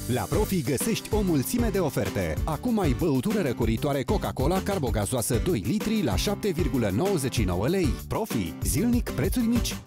La Profi găsești o mulțime de oferte. Acum ai băutură răcoritoare Coca-Cola carbogazoasă 2 litri la 7,99 lei. Profi, zilnic prețuri mici.